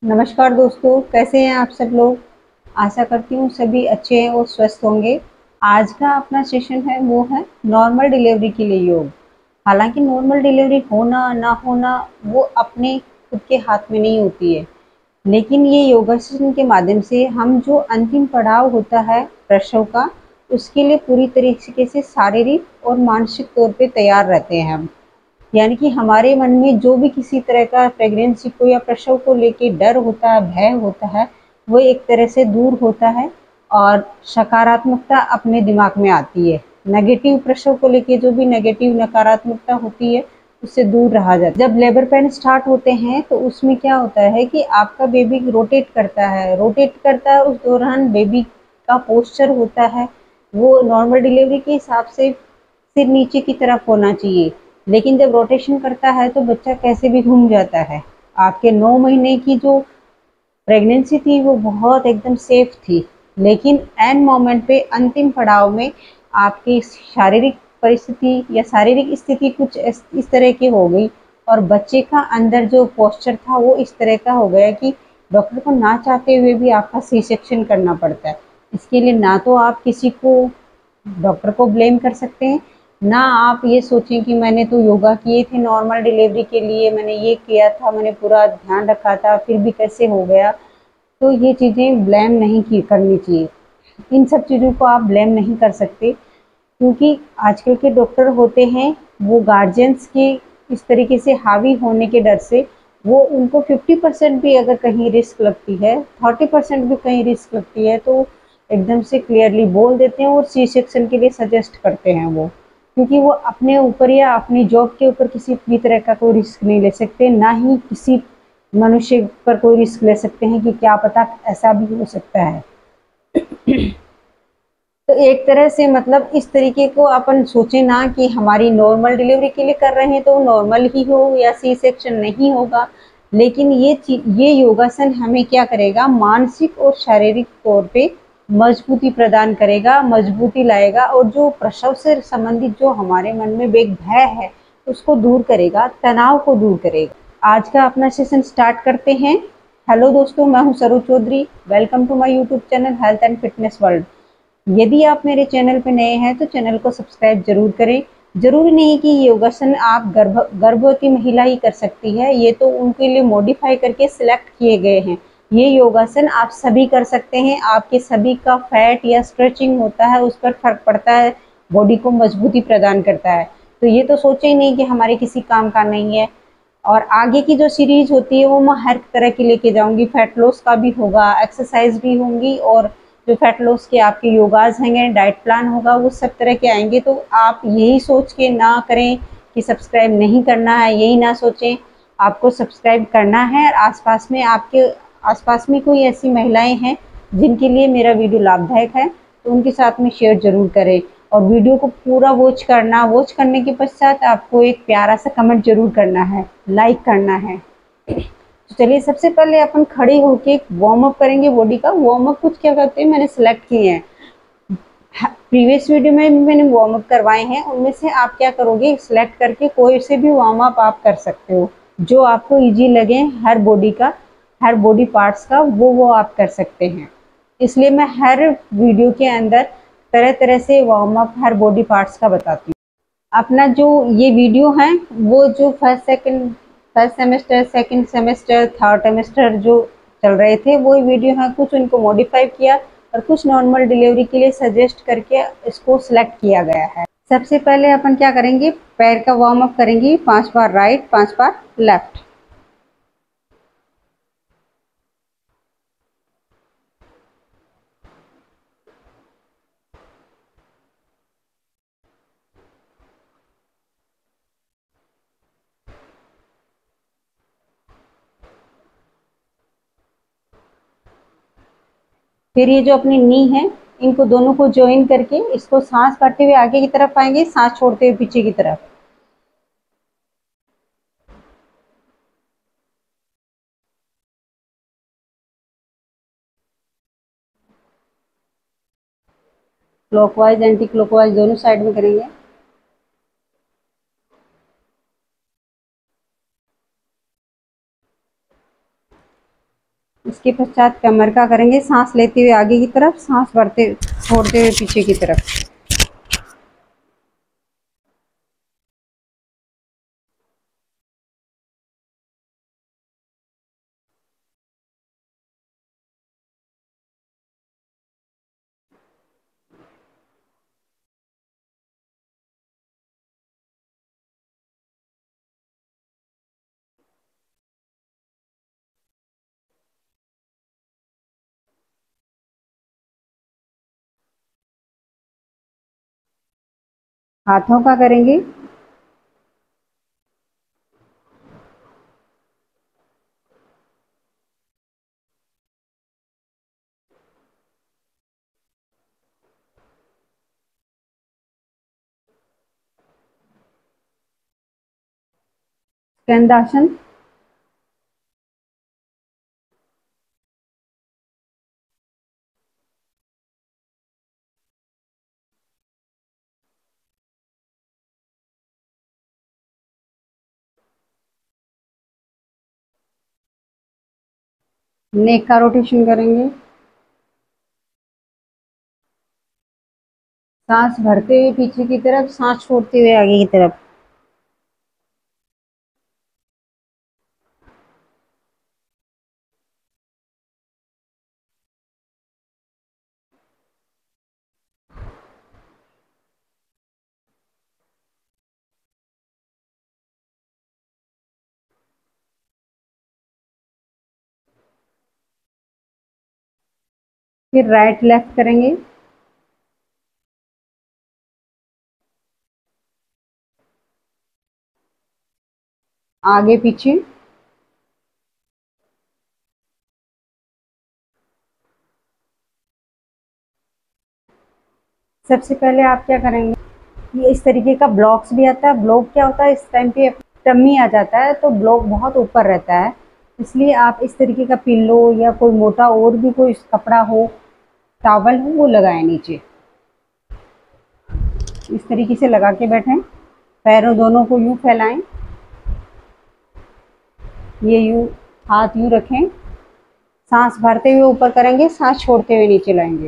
नमस्कार दोस्तों, कैसे हैं आप सब लोग। आशा करती हूँ सभी अच्छे हैं और स्वस्थ होंगे। आज का अपना सेशन है वो है नॉर्मल डिलीवरी के लिए योग। हालांकि नॉर्मल डिलीवरी होना ना होना वो अपने खुद के हाथ में नहीं होती है, लेकिन ये योगासन के माध्यम से हम जो अंतिम पड़ाव होता है प्रसव का, उसके लिए पूरी तरीके से शारीरिक और मानसिक तौर पे तैयार रहते हैं हम। यानी कि हमारे मन में जो भी किसी तरह का प्रेगनेंसी को या प्रसव को लेके डर होता है, भय होता है, वो एक तरह से दूर होता है और सकारात्मकता अपने दिमाग में आती है। नेगेटिव प्रसव को लेके जो भी नेगेटिव नकारात्मकता होती है, उससे दूर रहा जाता है। जब लेबर पेन स्टार्ट होते हैं तो उसमें क्या होता है कि आपका बेबी रोटेट करता है। उस दौरान बेबी का पोस्चर होता है वो नॉर्मल डिलीवरी के हिसाब से सिर नीचे की तरफ होना चाहिए, लेकिन जब रोटेशन करता है तो बच्चा कैसे भी घूम जाता है। आपके 9 महीने की जो प्रेगनेंसी थी वो बहुत एकदम सेफ थी, लेकिन एंड मोमेंट पे अंतिम पड़ाव में आपकी शारीरिक परिस्थिति या शारीरिक स्थिति कुछ इस तरह की हो गई और बच्चे का अंदर जो पोस्चर था वो इस तरह का हो गया कि डॉक्टर को ना चाहते हुए भी आपका सी सेक्शन करना पड़ता है। इसके लिए ना तो आप किसी को डॉक्टर को ब्लेम कर सकते हैं, ना आप ये सोचें कि मैंने तो योगा किए थे नॉर्मल डिलीवरी के लिए, मैंने ये किया था, मैंने पूरा ध्यान रखा था, फिर भी कैसे हो गया। तो ये चीज़ें ब्लेम नहीं की करनी चाहिए। इन सब चीज़ों को आप ब्लेम नहीं कर सकते, क्योंकि आजकल के डॉक्टर होते हैं वो गार्जियंस के इस तरीके से हावी होने के डर से वो उनको 50% भी अगर कहीं रिस्क लगती है, 30% भी कहीं रिस्क लगती है, तो एकदम से क्लियरली बोल देते हैं और सी सेक्शन के लिए सजेस्ट करते हैं वो, क्योंकि वो अपने ऊपर या अपनी जॉब के ऊपर किसी भी तरह का कोई रिस्क नहीं ले सकते, ना ही किसी मनुष्य पर कोई रिस्क ले सकते हैं कि क्या पता ऐसा भी हो सकता है। तो एक तरह से मतलब इस तरीके को अपन सोचे ना कि हमारी नॉर्मल डिलीवरी के लिए कर रहे हैं तो नॉर्मल ही हो या सी सेक्शन नहीं होगा, लेकिन ये योगासन हमें क्या करेगा, मानसिक और शारीरिक तौर पे मजबूती प्रदान करेगा, मजबूती लाएगा और जो प्रसव से संबंधित जो हमारे मन में एक भय है उसको दूर करेगा, तनाव को दूर करेगा। आज का अपना सेशन स्टार्ट करते हैं। हेलो दोस्तों, मैं हूं Saru Chaudhary. Welcome to my YouTube channel health and fitness world. यदि आप मेरे चैनल पर नए हैं तो चैनल को सब्सक्राइब जरूर करें। जरूरी नहीं कि ये योगासन आप गर्भवती महिला ही कर सकती है, ये तो उनके लिए मॉडिफाई करके सिलेक्ट किए गए हैं। ये योगासन आप सभी कर सकते हैं। आपके सभी का फैट या स्ट्रेचिंग होता है उस पर फर्क पड़ता है, बॉडी को मजबूती प्रदान करता है। तो ये तो सोचे ही नहीं कि हमारे किसी काम का नहीं है। और आगे की जो सीरीज होती है वो मैं हर तरह की लेके जाऊंगी। फैट लॉस का भी होगा, एक्सरसाइज भी होंगी, और जो फैट लॉस के आपके योगाज हैं, डाइट प्लान होगा, वो सब तरह के आएंगे। तो आप यही सोच के ना करें कि सब्सक्राइब नहीं करना है, यही ना सोचें, आपको सब्सक्राइब करना है। और आसपास में आपके आसपास में कोई ऐसी महिलाएं हैं जिनके लिए मेरा वीडियो लाभदायक है तो उनके साथ में शेयर जरूर करें। और वीडियो को पूरा वॉच करने के पश्चात आपको एक प्यारा सा कमेंट जरूर करना है, लाइक करना है। तो चलिए सबसे पहले अपन खड़े होके वार्म अप करेंगे। बॉडी का वार्म अप कुछ क्या करते हैं मैंने सिलेक्ट किए हैं, प्रीवियस वीडियो में भी मैंने वार्म अप करवाए हैं। उनमें से आप क्या करोगे, सिलेक्ट करके कोई से भी वार्म अप आप कर सकते हो जो आपको इजी लगे। हर बॉडी का, हर बॉडी पार्ट्स का वो आप कर सकते हैं। इसलिए मैं हर वीडियो के अंदर तरह तरह से वार्म अप हर बॉडी पार्ट्स का बताती हूँ। अपना जो ये वीडियो है वो जो first semester, second semester, third semester जो चल रहे थे वो वीडियो है। कुछ उनको मॉडिफाई किया और कुछ नॉर्मल डिलीवरी के लिए सजेस्ट करके इसको सिलेक्ट किया गया है। सबसे पहले अपन क्या करेंगे, पैर का वार्म अप करेंगे। 5 बार राइट, 5 बार लेफ्ट। फिर ये जो अपनी नी है, इनको दोनों को ज्वाइन करके इसको सांस काटते हुए आगे की तरफ आएंगे, सांस छोड़ते हुए पीछे की तरफ। क्लॉकवाइज एंटी क्लॉकवाइज दोनों साइड में करेंगे। इसके पश्चात कमर का करेंगे, सांस लेते हुए आगे की तरफ, सांस भरते छोड़ते हुए पीछे की तरफ। हाथों का करेंगे। स्कंदासन। नेक का रोटेशन करेंगे। सांस भरते हुए पीछे की तरफ, सांस छोड़ते हुए आगे की तरफ। फिर राइट लेफ्ट करेंगे। आगे पीछे। सबसे पहले आप क्या करेंगे, ये इस तरीके का ब्लॉक्स भी आता है। ब्लॉक क्या होता है, इस टाइम पे टम्मी आ जाता है तो ब्लॉक बहुत ऊपर रहता है, इसलिए आप इस तरीके का पिल्लो या कोई मोटा और भी कोई कपड़ा हो, टॉवल हो, वो लगाएं नीचे। इस तरीके से लगा के बैठें। पैरों दोनों को यूं फैलाएं, ये यूं हाथ यूं रखें। सांस भरते हुए ऊपर करेंगे, सांस छोड़ते हुए नीचे लाएंगे।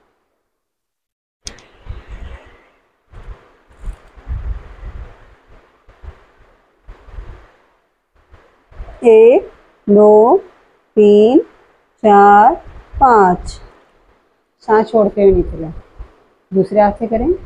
1 2 3 4 5। सांस छोड़ते हुए नीचे लाएं। दूसरे हाथ से करें।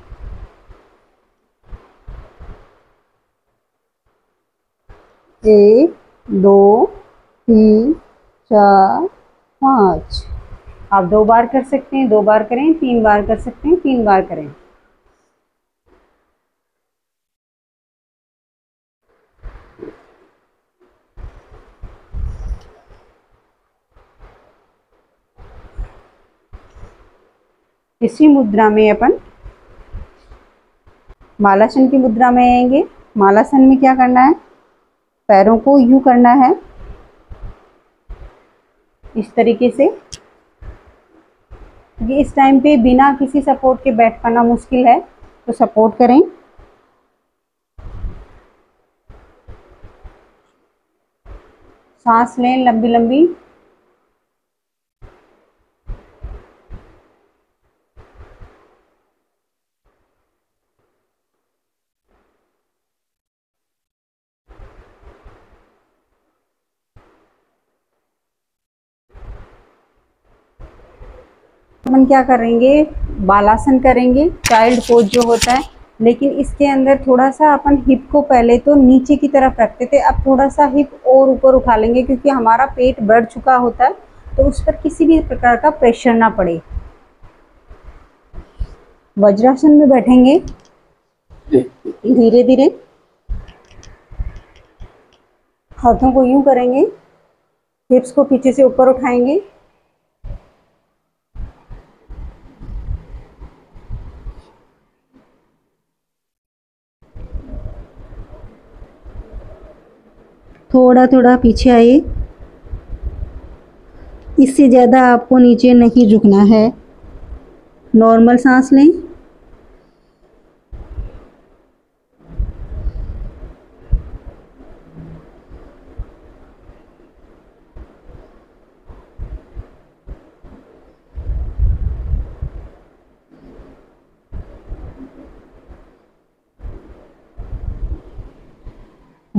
1 2 3 4 5। आप 2 बार कर सकते हैं, 2 बार करें, 3 बार कर सकते हैं, 3 बार करें। इसी मुद्रा में अपन मालासन की मुद्रा में आएंगे। मालासन में क्या करना है, पैरों को यूं करना है, इस तरीके से। ये इस टाइम पे बिना किसी सपोर्ट के बैठ पाना मुश्किल है, तो सपोर्ट करें। सांस लें लंबी लंबी। अपन क्या करेंगे, बालासन करेंगे, चाइल्ड पोज जो होता है, लेकिन इसके अंदर थोड़ा सा अपन हिप को पहले तो नीचे की तरफ रखते थे, अब थोड़ा सा हिप और ऊपर उठा लेंगे, क्योंकि हमारा पेट बढ़ चुका होता है, तो उस पर किसी भी प्रकार का प्रेशर ना पड़े। वज्रासन में बैठेंगे धीरे धीरे। हाथों को यूं करेंगे, हिप्स को पीछे से ऊपर उठाएंगे। थोड़ा थोड़ा पीछे आइए, इससे ज़्यादा आपको नीचे नहीं झुकना है। नॉर्मल सांस लें।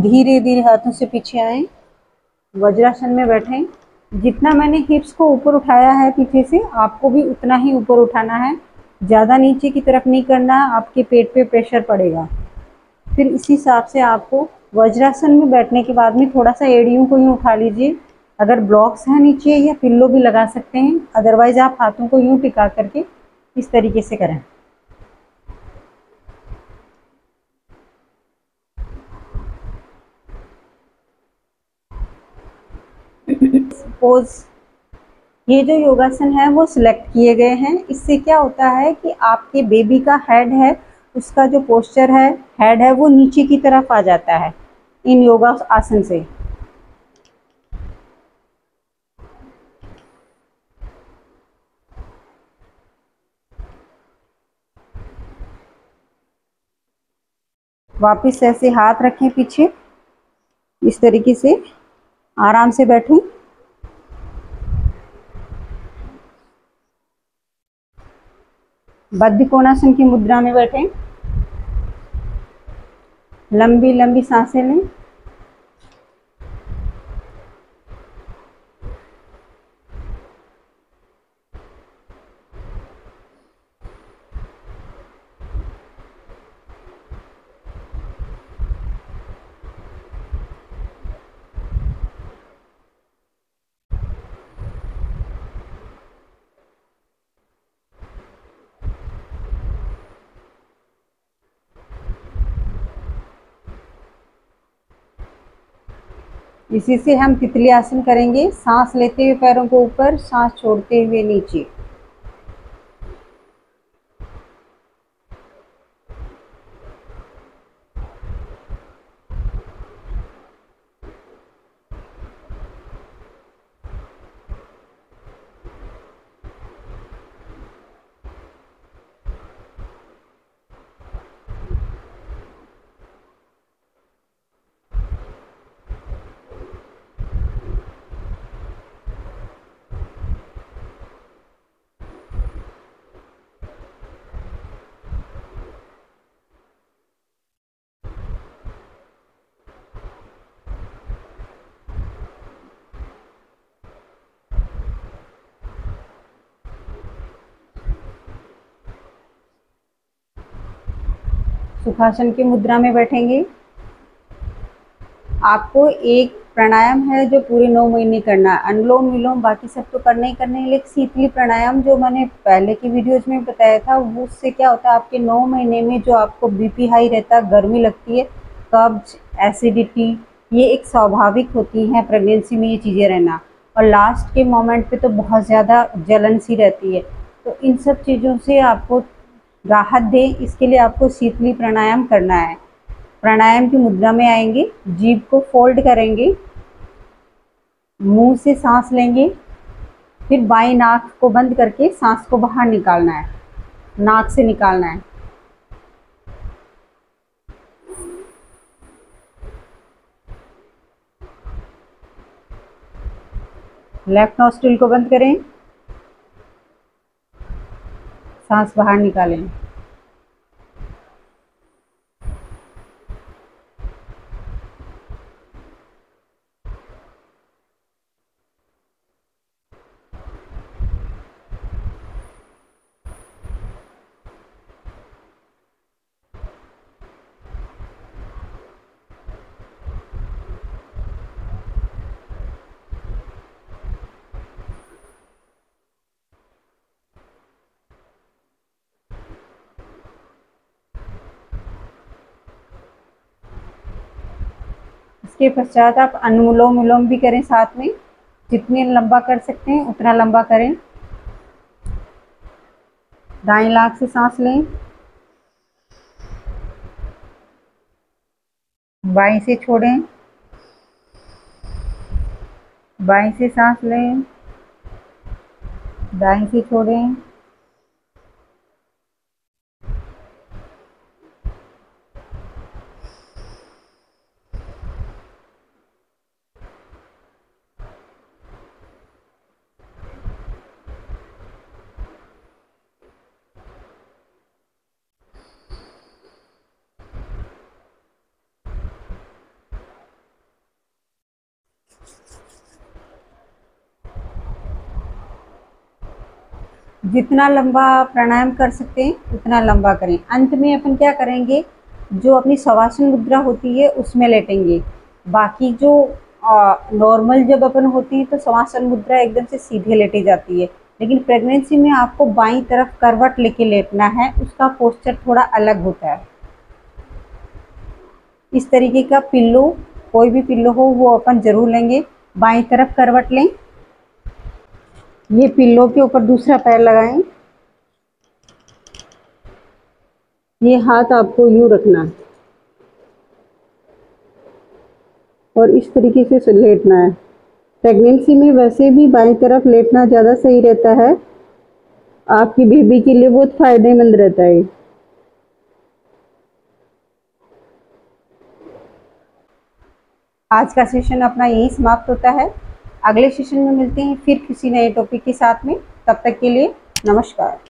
धीरे धीरे हाथों से पीछे आए, वज्रासन में बैठें। जितना मैंने हिप्स को ऊपर उठाया है पीछे से, आपको भी उतना ही ऊपर उठाना है। ज़्यादा नीचे की तरफ नहीं करना, आपके पेट पे प्रेशर पड़ेगा। फिर इसी हिसाब से आपको वज्रासन में बैठने के बाद में थोड़ा सा एड़ियों को यूँ उठा लीजिए। अगर ब्लॉक्स हैं नीचे या पिल्लो भी लगा सकते हैं, अदरवाइज आप हाथों को यूँ टिका करके इस तरीके से करें। पोज, ये जो योगासन है वो सिलेक्ट किए गए हैं। इससे क्या होता है कि आपके बेबी का हेड है, उसका जो पोस्चर है, हेड है, वो नीचे की तरफ आ जाता है इन योगा आसन से। वापस ऐसे हाथ रखें पीछे, इस तरीके से आराम से बैठें। बद्ध कोणासन की मुद्रा में बैठें। लंबी लंबी सांसें लें। इसी से हम तितली आसन करेंगे। सांस लेते हुए पैरों को ऊपर, सांस छोड़ते हुए नीचे। सुखासन की मुद्रा में बैठेंगे। आपको एक प्राणायाम है जो पूरे 9 महीने करना है। अनुलोम विलोम बाकी सब तो करने ही करने हैं, लेकिन शीतली प्राणायाम जो मैंने पहले की वीडियोज में बताया था, वो उससे क्या होता है, आपके 9 महीने में जो आपको बीपी हाई रहता है, गर्मी लगती है, कब्ज, एसिडिटी, ये एक स्वाभाविक होती हैं प्रेगनेंसी में ये चीज़ें रहना। और लास्ट के मोमेंट पे तो बहुत ज़्यादा जलन सी रहती है। तो इन सब चीज़ों से आपको राहत दे, इसके लिए आपको शीतली प्राणायाम करना है। प्राणायाम की मुद्रा में आएंगे, जीभ को फोल्ड करेंगे, मुंह से सांस लेंगे, फिर बाएं नाक को बंद करके सांस को बाहर निकालना है, नाक से निकालना है। लेफ्ट नॉस्ट्रिल को बंद करें, सांस बाहर निकालें। इसके पश्चात आप अनुलोम विलोम भी करें साथ में। जितने लंबा कर सकते हैं उतना लंबा करें। दाएं नाक से सांस लें, बाएं से छोड़ें, बाएं से सांस लें, दाएं से छोड़ें। जितना लंबा प्राणायाम कर सकते हैं उतना लंबा करें। अंत में अपन क्या करेंगे, जो अपनी शवासन मुद्रा होती है उसमें लेटेंगे। बाकी जो नॉर्मल जब अपन होती है तो शवासन मुद्रा एकदम से सीधे लेटी जाती है, लेकिन प्रेगनेंसी में आपको बाईं तरफ करवट लेके लेटना है, उसका पोस्चर थोड़ा अलग होता है। इस तरीके का पिल्लो, कोई भी पिल्लो हो वो अपन जरूर लेंगे। बाईं तरफ करवट लें, ये पिल्लो के ऊपर दूसरा पैर लगाएं, ये हाथ आपको यूं रखना है और इस तरीके से लेटना है। प्रेगनेंसी में वैसे भी बाईं तरफ लेटना ज़्यादा सही रहता है, आपकी बेबी के लिए बहुत फायदेमंद रहता है। आज का सेशन अपना यही समाप्त होता है। अगले सेशन में मिलते हैं फिर किसी नए टॉपिक के साथ में। तब तक के लिए नमस्कार।